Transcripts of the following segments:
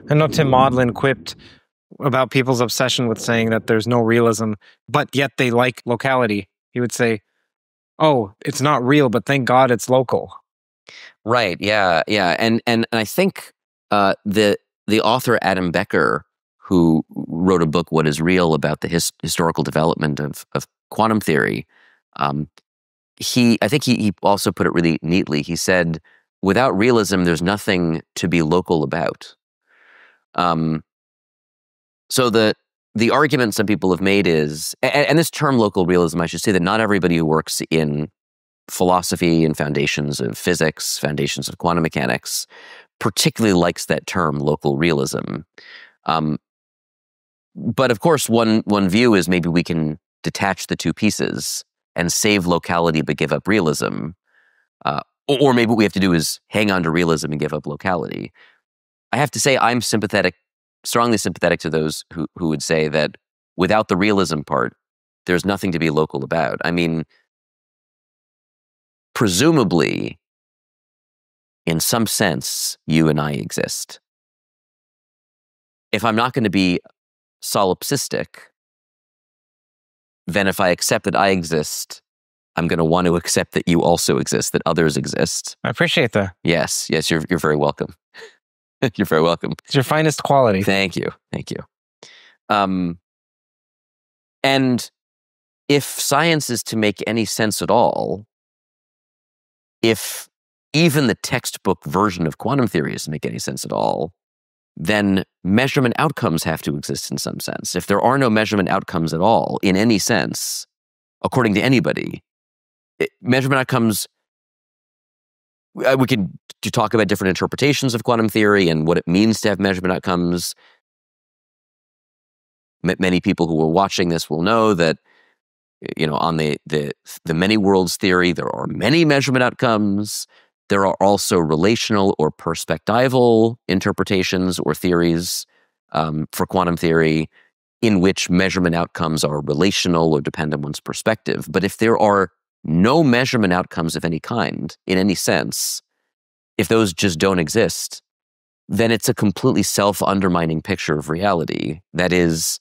I know Tim Maudlin quipped about people's obsession with saying that there's no realism, but yet they like locality. He would say, "Oh, it's not real, but thank God it's local." Right. Yeah. Yeah. And I think the author Adam Becker, who wrote a book, What is Real, about the historical development of quantum theory, I think he also put it really neatly. He said, without realism, there's nothing to be local about. So the argument some people have made is, and this term local realism, I should say that not everybody who works in philosophy and foundations of physics, foundations of quantum mechanics, particularly likes that term, local realism. But of course, one view is maybe we can detach the two pieces and save locality but give up realism. Or maybe what we have to do is hang on to realism and give up locality. I have to say I'm strongly sympathetic to those who would say that without the realism part, there's nothing to be local about. I mean, presumably, in some sense, you and I exist. If I'm not going to be solipsistic, then if I accept that I exist, I'm going to want to accept that you also exist, that others exist. I appreciate that. Yes, you're very welcome. You're very welcome. It's your finest quality. Thank you. And if science is to make any sense at all, if even the textbook version of quantum theory is to make any sense at all, then measurement outcomes have to exist in some sense. If there are no measurement outcomes at all, in any sense, according to anybody, measurement outcomes, we could talk about different interpretations of quantum theory and what it means to have measurement outcomes. Many people who are watching this will know that, on the many worlds theory, there are many measurement outcomes. There are also relational or perspectival interpretations or theories for quantum theory in which measurement outcomes are relational or depend on one's perspective. But if there are no measurement outcomes of any kind, in any sense, if those just don't exist, then it's a completely self-undermining picture of reality. That is,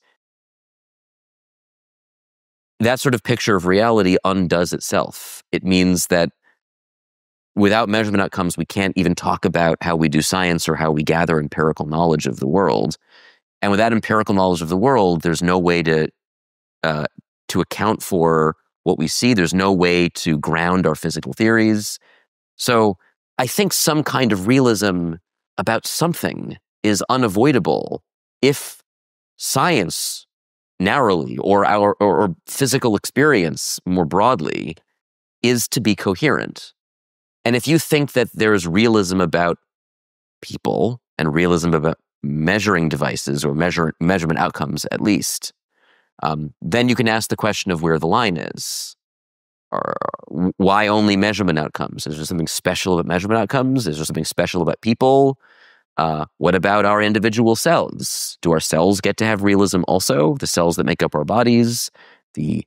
that sort of picture of reality undoes itself. It means that without measurement outcomes, we can't even talk about how we do science or how we gather empirical knowledge of the world. And without empirical knowledge of the world, there's no way to account for what we see. There's no way to ground our physical theories. So I think some kind of realism about something is unavoidable if science narrowly or physical experience more broadly is to be coherent. And if you think that there's realism about people and realism about measuring devices or measurement outcomes at least, then you can ask the question of where the line is. Or why only measurement outcomes? Is there something special about measurement outcomes? Is there something special about people? What about our individual cells? Do our cells get to have realism also? The cells that make up our bodies, the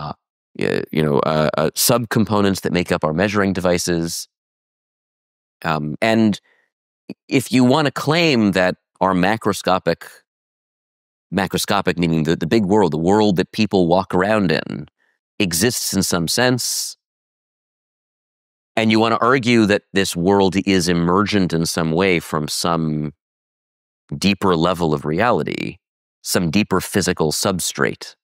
subcomponents that make up our measuring devices. And if you want to claim that our macroscopic meaning the big world, the world that people walk around in, exists in some sense, and you want to argue that this world is emergent in some way from some deeper level of reality, some deeper physical substrate,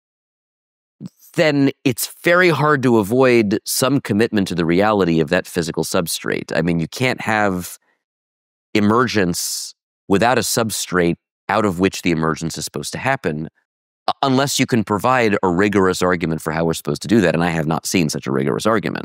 then it's very hard to avoid some commitment to the reality of that physical substrate. I mean, you can't have emergence without a substrate out of which the emergence is supposed to happen, unless you can provide a rigorous argument for how we're supposed to do that, and I have not seen such a rigorous argument.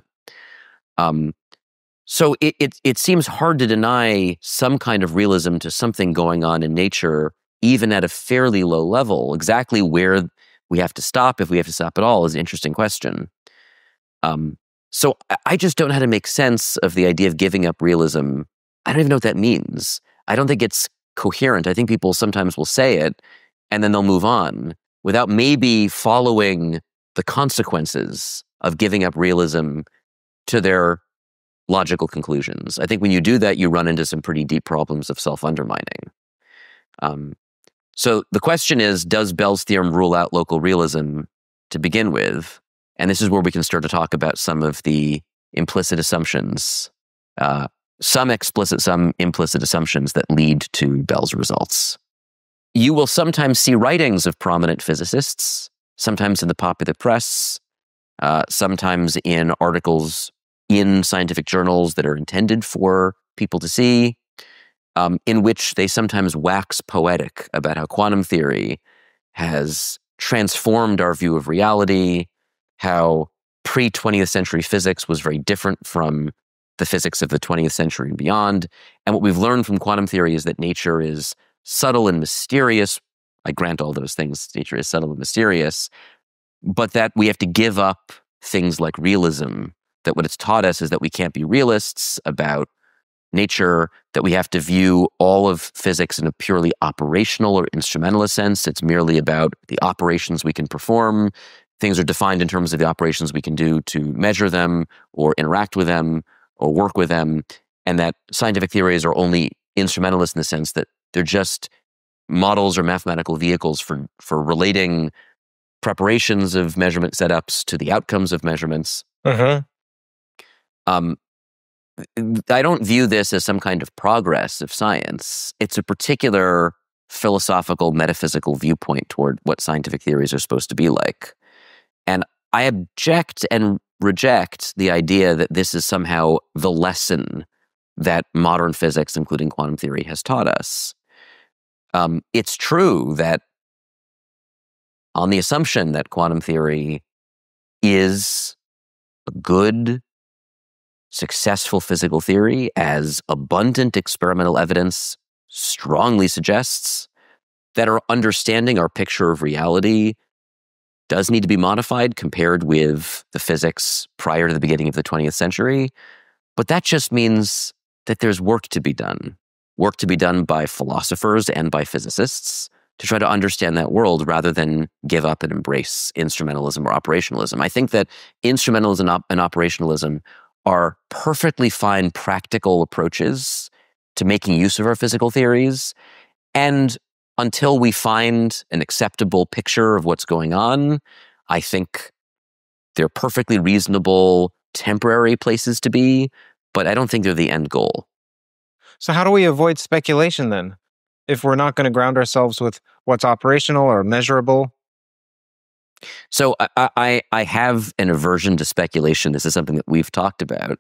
So it seems hard to deny some kind of realism to something going on in nature, even at a fairly low level. Exactly where we have to stop, if we have to stop at all, is an interesting question. So I just don't know how to make sense of the idea of giving up realism. I don't even know what that means. I don't think it's coherent. I think people sometimes will say it, and then they'll move on without maybe following the consequences of giving up realism to their logical conclusions. I think when you do that, you run into some pretty deep problems of self-undermining. Um, so the question is, does Bell's theorem rule out local realism to begin with? And this is where we can start to talk about some of the implicit assumptions, some explicit, some implicit assumptions that lead to Bell's results. You will sometimes see writings of prominent physicists, sometimes in the popular press, sometimes in articles in scientific journals that are intended for people to see, in which they sometimes wax poetic about how quantum theory has transformed our view of reality, how pre-20th century physics was very different from the physics of the 20th century and beyond. And what we've learned from quantum theory is that nature is subtle and mysterious. I grant all those things. Nature is subtle and mysterious, but that we have to give up things like realism, that what it's taught us is that we can't be realists about nature, that we have to view all of physics in a purely operational or instrumentalist sense. It's merely about the operations we can perform. Things are defined in terms of the operations we can do to measure them or interact with them or work with them, and that scientific theories are only instrumentalist in the sense that they're just models or mathematical vehicles for relating preparations of measurement setups to the outcomes of measurements. Uh-huh. I don't view this as some kind of progress of science. It's a particular philosophical, metaphysical viewpoint toward what scientific theories are supposed to be like. And I object and reject the idea that this is somehow the lesson that modern physics, including quantum theory, has taught us. It's true that on the assumption that quantum theory is a good, successful physical theory, as abundant experimental evidence strongly suggests, that our understanding, our picture of reality, does need to be modified compared with the physics prior to the beginning of the 20th century. But that just means that there's work to be done by philosophers and by physicists to try to understand that world rather than give up and embrace instrumentalism or operationalism. I think that instrumentalism and operationalism are perfectly fine practical approaches to making use of our physical theories. And until we find an acceptable picture of what's going on, I think they're perfectly reasonable temporary places to be, but I don't think they're the end goal. So how do we avoid speculation then? If we're not going to ground ourselves with what's operational or measurable? So I have an aversion to speculation. This is something that we've talked about.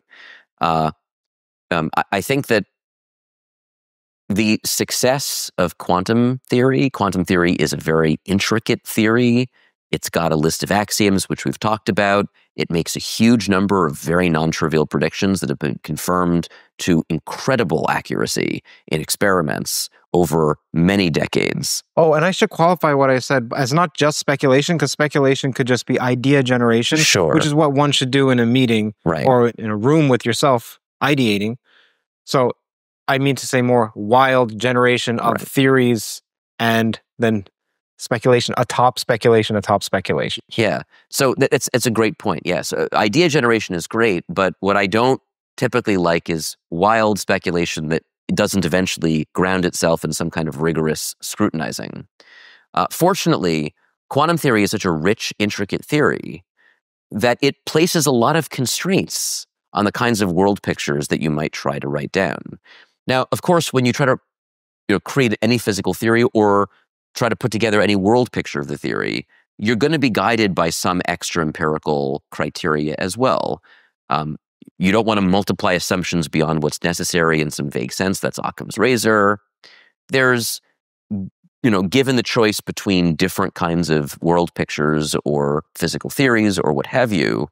I think that the success of quantum theory is a very intricate theory. It's got a list of axioms, which we've talked about. It makes a huge number of very non-trivial predictions that have been confirmed to incredible accuracy in experiments over many decades. Oh, and I should qualify what I said as not just speculation, because speculation could just be idea generation, Sure. which is what one should do in a meeting or in a room with yourself ideating. So I mean to say more wild generation of theories and then speculation, atop speculation, atop speculation. Yeah. So it's a great point. Yes. Idea generation is great, but what I don't typically like is wild speculation that doesn't eventually ground itself in some kind of rigorous scrutinizing. Fortunately, quantum theory is such a rich, intricate theory that it places a lot of constraints on the kinds of world pictures that you might try to write down. Now, of course, when you try to create any physical theory or try to put together any world picture of the theory, you're going to be guided by some extra empirical criteria as well. You don't want to multiply assumptions beyond what's necessary in some vague sense. That's Occam's razor. There's, given the choice between different kinds of world pictures or physical theories or what have you,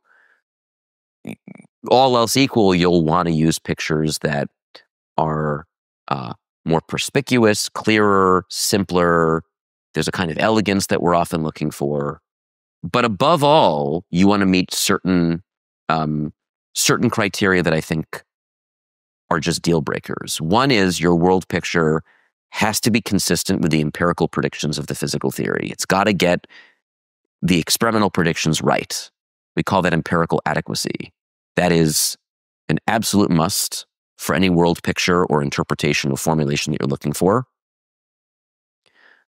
all else equal, you'll want to use pictures that are more perspicuous, clearer, simpler. There's a kind of elegance that we're often looking for. But above all, you want to meet certain criteria that I think are just deal breakers. One is your world picture has to be consistent with the empirical predictions of the physical theory. It's got to get the experimental predictions right. We call that empirical adequacy. That is an absolute must for any world picture or interpretation or formulation that you're looking for.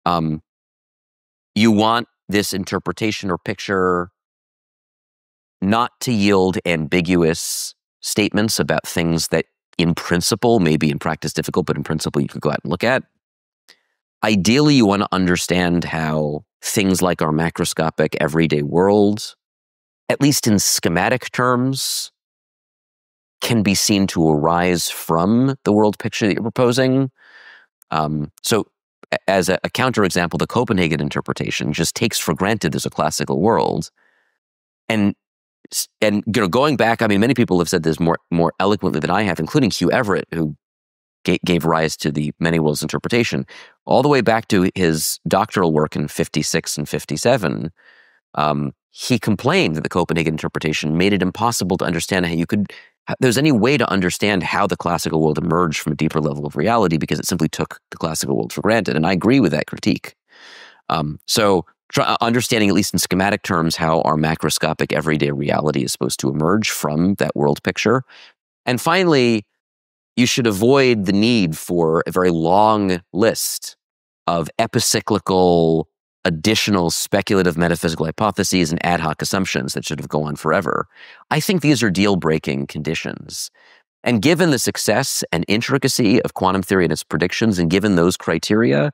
You want this interpretation or picture not to yield ambiguous statements about things that in principle, maybe in practice difficult, but in principle you could go out and look at. Ideally, you want to understand how things like our macroscopic everyday world, at least in schematic terms, can be seen to arise from the world picture that you're proposing. So as a counterexample, the Copenhagen interpretation just takes for granted there's a classical world. And going back, I mean, many people have said this more eloquently than I have, including Hugh Everett, who gave rise to the many worlds interpretation, all the way back to his doctoral work in 56 and 57. He complained that the Copenhagen interpretation made it impossible to understand how there's any way to understand how the classical world emerged from a deeper level of reality, because it simply took the classical world for granted. And I agree with that critique. So understanding, at least in schematic terms, how our macroscopic everyday reality is supposed to emerge from that world picture. And finally, you should avoid the need for a very long list of epicyclical, additional speculative metaphysical hypotheses and ad hoc assumptions that should have gone on forever. I think these are deal-breaking conditions. And given the success and intricacy of quantum theory and its predictions, and given those criteria,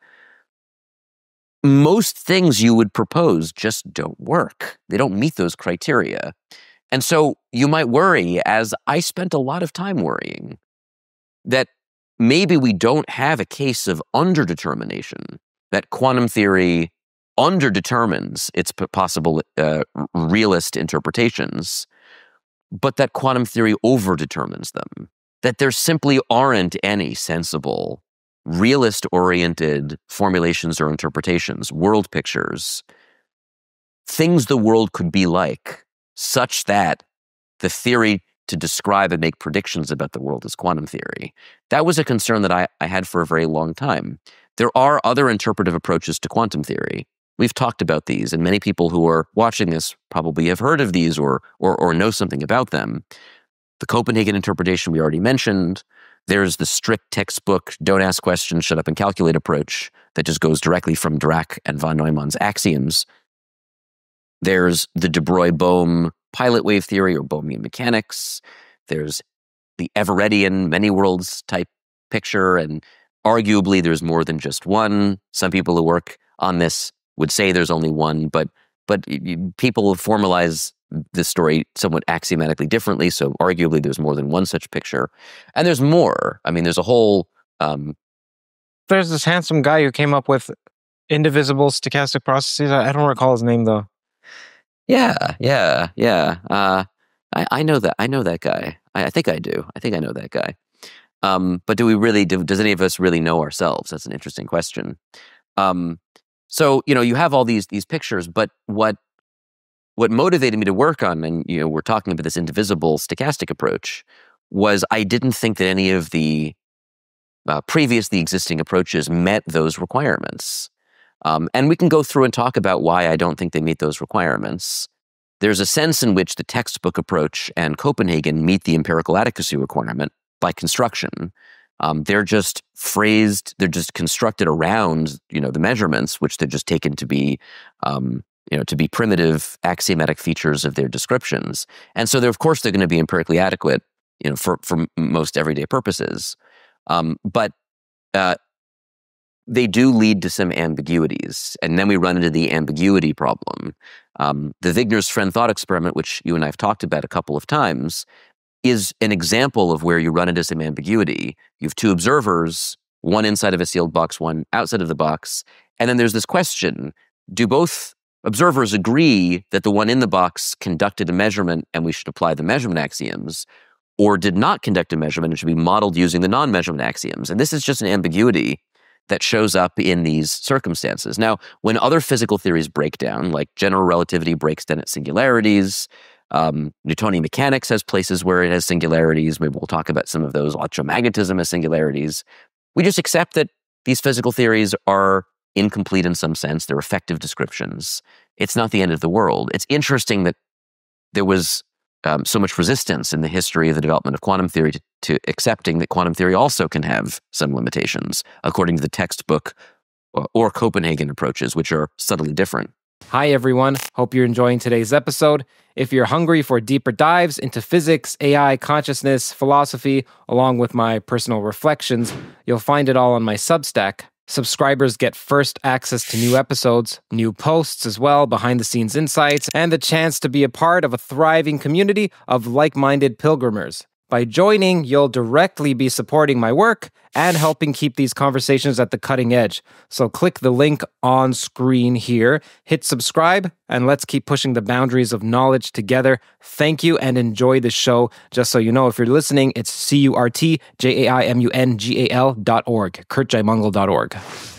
most things you would propose just don't work. They don't meet those criteria. And so you might worry, as I spent a lot of time worrying, that maybe we don't have a case of underdetermination, that quantum theory underdetermines its possible realist interpretations, but that quantum theory overdetermines them, that there simply aren't any sensible, realist-oriented formulations or interpretations, world pictures, things the world could be like, such that the theory to describe and make predictions about the world is quantum theory. That was a concern that I had for a very long time. There are other interpretive approaches to quantum theory. We've talked about these, and many people who are watching this probably have heard of these or know something about them. The Copenhagen interpretation we already mentioned. There's the strict textbook, don't ask questions, shut up and calculate approach that just goes directly from Dirac and von Neumann's axioms. There's the de Broglie-Bohm pilot wave theory or Bohmian mechanics. There's the Everettian many worlds type picture, and arguably there's more than just one. Some people who work on this would say there's only one, but people formalize this story somewhat axiomatically differently, so arguably there's more than one such picture. And there's more. I mean, there's a whole... There's this handsome guy who came up with indivisible stochastic processes. I don't recall his name, though. Yeah. I know that. I know that guy. I think I do. I think I know that guy. But do we really? Does any of us really know ourselves? That's an interesting question. So you have all these pictures, but what motivated me to work on, and we're talking about this indivisible stochastic approach, was I didn't think that any of the previously existing approaches met those requirements. And we can go through and talk about why I don't think they meet those requirements. There's a sense in which the textbook approach and Copenhagen meet the empirical adequacy requirement by construction. They're just constructed around, the measurements, which they're just taken to be, to be primitive axiomatic features of their descriptions. And so of course they're going to be empirically adequate, for most everyday purposes. But they do lead to some ambiguities. And then we run into the ambiguity problem. The Wigner's friend thought experiment, which you and I have talked about a couple of times, is an example of where you run into some ambiguity. You have two observers, one inside of a sealed box, one outside of the box. And then there's this question: do both observers agree that the one in the box conducted a measurement and we should apply the measurement axioms, or did not conduct a measurement and should be modeled using the non-measurement axioms? And this is just an ambiguity that shows up in these circumstances. Now, when other physical theories break down, like general relativity breaks down at singularities, Newtonian mechanics has places where it has singularities. Maybe we'll talk about some of those. Electromagnetism has singularities. We just accept that these physical theories are incomplete in some sense. They're effective descriptions. It's not the end of the world. It's interesting that there was so much resistance in the history of the development of quantum theory to accepting that quantum theory also can have some limitations, according to the textbook or Copenhagen approaches, which are subtly different. Hi, everyone. Hope you're enjoying today's episode. If you're hungry for deeper dives into physics, AI, consciousness, philosophy, along with my personal reflections, you'll find it all on my Substack. Subscribers get first access to new episodes, new posts as well, behind-the-scenes insights, and the chance to be a part of a thriving community of like-minded pilgrimers. By joining, you'll directly be supporting my work and helping keep these conversations at the cutting edge. So click the link on screen here, hit subscribe, and let's keep pushing the boundaries of knowledge together. Thank you and enjoy the show. Just so you know, if you're listening, it's CurtJaimungal.org, CurtJaimungal.org.